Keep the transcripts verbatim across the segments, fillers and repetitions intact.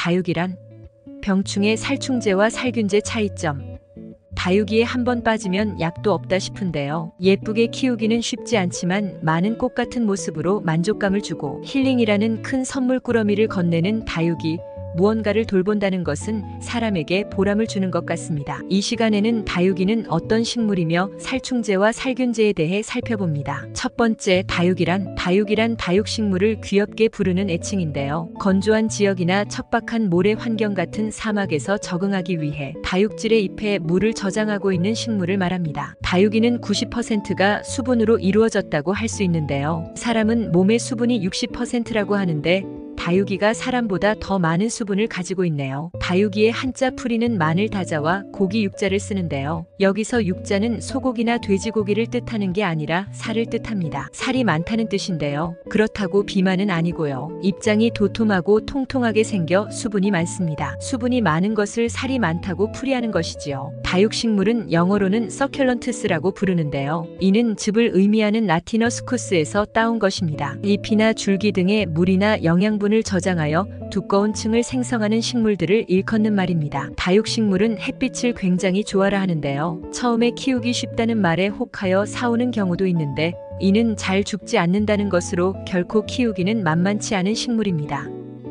다육이란 병충해 살충제와 살균제 차이점. 다육이에 한번 빠지면 약도 없다 싶은데요. 예쁘게 키우기는 쉽지 않지만 많은 꽃 같은 모습으로 만족감을 주고 힐링이라는 큰 선물 꾸러미를 건네는 다육이. 무언가를 돌본다는 것은 사람에게 보람을 주는 것 같습니다. 이 시간에는 다육이는 어떤 식물이며 살충제와 살균제에 대해 살펴봅니다. 첫 번째, 다육이란 다육이란 다육식물을 귀엽게 부르는 애칭인데요. 건조한 지역이나 척박한 모래 환경 같은 사막에서 적응하기 위해 다육질의 잎에 물을 저장하고 있는 식물을 말합니다. 다육이는 구십 퍼센트가 수분으로 이루어졌다고 할 수 있는데요. 사람은 몸의 수분이 육십 퍼센트라고 하는데 다육이가 사람보다 더 많은 수분을 가지고 있네요. 다육이의 한자 풀이는 마늘 다자와 고기 육자를 쓰는데요. 여기서 육자는 소고기나 돼지고기를 뜻하는 게 아니라 살을 뜻합니다. 살이 많다는 뜻인데요. 그렇다고 비만은 아니고요. 입장이 도톰하고 통통하게 생겨 수분이 많습니다. 수분이 많은 것을 살이 많다고 풀이하는 것이지요. 다육식물은 영어로는 서큘런트스라고 부르는데요. 이는 즙을 의미하는 라틴어 스쿠스에서 따온 것입니다. 잎이나 줄기 등의 물이나 영양분을 저장하여 두꺼운 층을 생성하는 식물들을 일컫는 말입니다. 다육식물은 햇빛을 굉장히 좋아라 하는데요. 처음에 키우기 쉽다는 말에 혹하여 사오는 경우도 있는데 이는 잘 죽지 않는다는 것으로 결코 키우기는 만만치 않은 식물입니다.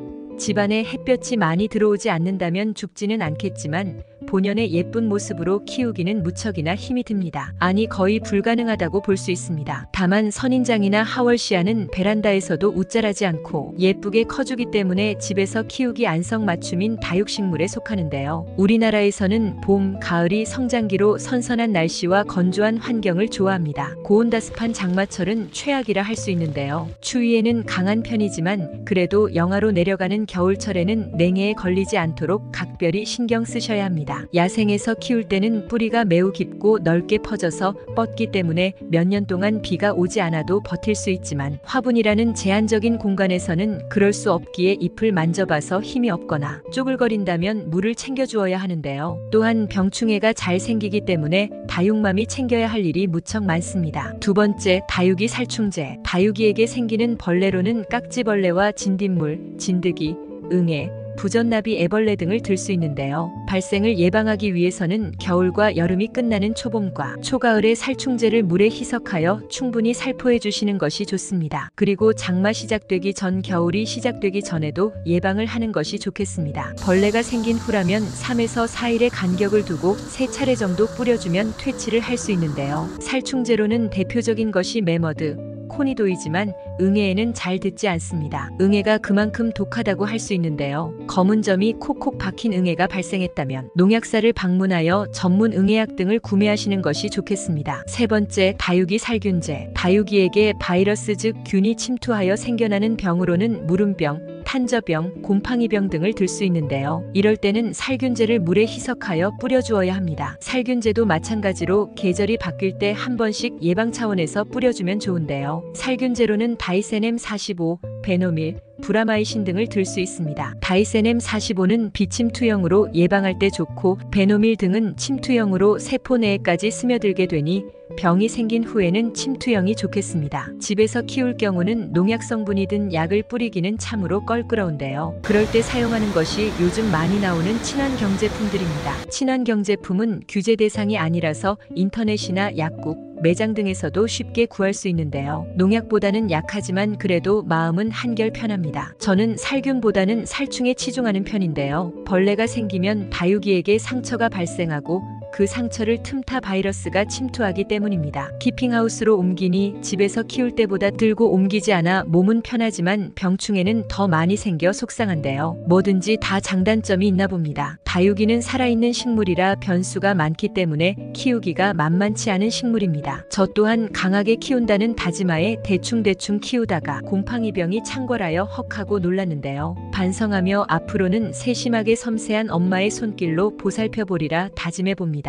집안에 햇볕이 많이 들어오지 않는다면 죽지는 않겠지만 본연의 예쁜 모습으로 키우기는 무척이나 힘이 듭니다. 아니 거의 불가능하다고 볼 수 있습니다. 다만 선인장이나 하월시아는 베란다에서도 웃자라지 않고 예쁘게 커주기 때문에 집에서 키우기 안성맞춤인 다육식물에 속하는데요. 우리나라에서는 봄, 가을이 성장기로 선선한 날씨와 건조한 환경을 좋아합니다. 고온다습한 장마철은 최악이라 할 수 있는데요. 추위에는 강한 편이지만 그래도 영하로 내려가는 겨울철에는 냉해에 걸리지 않도록 각별히 신경 쓰셔야 합니다. 야생에서 키울 때는 뿌리가 매우 깊고 넓게 퍼져서 뻗기 때문에 몇 년 동안 비가 오지 않아도 버틸 수 있지만 화분이라는 제한적인 공간에서는 그럴 수 없기에 잎을 만져봐서 힘이 없거나 쪼글거린다면 물을 챙겨주어야 하는데요. 또한 병충해가 잘 생기기 때문에 다육맘이 챙겨야 할 일이 무척 많습니다. 두 번째, 다육이 살충제. 다육이에게 생기는 벌레로는 깍지벌레와 진딧물, 진드기, 응애, 부전나비 애벌레 등을 들 수 있는데요. 발생을 예방하기 위해서는 겨울과 여름이 끝나는 초봄과 초가을에 살충제를 물에 희석하여 충분히 살포해 주시는 것이 좋습니다. 그리고 장마 시작되기 전 겨울이 시작되기 전에도 예방을 하는 것이 좋겠습니다. 벌레가 생긴 후라면 삼에서 사 일의 간격을 두고 세 차례 정도 뿌려주면 퇴치를 할 수 있는데요. 살충제로는 대표적인 것이 메머드, 코니도이지만 응애에는 잘 듣지 않습니다. 응애가 그만큼 독하다고 할 수 있는데요. 검은 점이 콕콕 박힌 응애가 발생했다면 농약사를 방문하여 전문 응애약 등을 구매하시는 것이 좋겠습니다. 세 번째, 다육이 살균제. 다육이에게 바이러스 즉 균이 침투하여 생겨나는 병으로는 무름병, 탄저병, 곰팡이병 등을 들 수 있는데요. 이럴 때는 살균제를 물에 희석하여 뿌려주어야 합니다. 살균제도 마찬가지로 계절이 바뀔 때 한 번씩 예방 차원에서 뿌려주면 좋은데요. 살균제로는 다이세넴 사십오, 베노밀, 브라마이신 등을 들 수 있습니다. 다이세넴 사십오는 비침투형으로 예방할 때 좋고 베노밀 등은 침투형으로 세포 내에까지 스며들게 되니 병이 생긴 후에는 침투형이 좋겠습니다. 집에서 키울 경우는 농약 성분이 든 약을 뿌리기는 참으로 껄끄러운데요. 그럴 때 사용하는 것이 요즘 많이 나오는 친환경 제품들입니다. 친환경 제품은 규제 대상이 아니라서 인터넷이나 약국, 매장 등에서도 쉽게 구할 수 있는데요. 농약보다는 약하지만 그래도 마음은 한결 편합니다. 저는 살균보다는 살충에 치중하는 편인데요. 벌레가 생기면 다육이에게 상처가 발생하고 그 상처를 틈타 바이러스가 침투하기 때문입니다. 키핑하우스로 옮기니 집에서 키울 때보다 들고 옮기지 않아 몸은 편하지만 병충해는 더 많이 생겨 속상한데요. 뭐든지 다 장단점이 있나 봅니다. 다육이는 살아있는 식물이라 변수가 많기 때문에 키우기가 만만치 않은 식물입니다. 저 또한 강하게 키운다는 다짐하에 대충대충 키우다가 곰팡이병이 창궐하여 헉하고 놀랐는데요. 반성하며 앞으로는 세심하게 섬세한 엄마의 손길로 보살펴보리라 다짐해봅니다.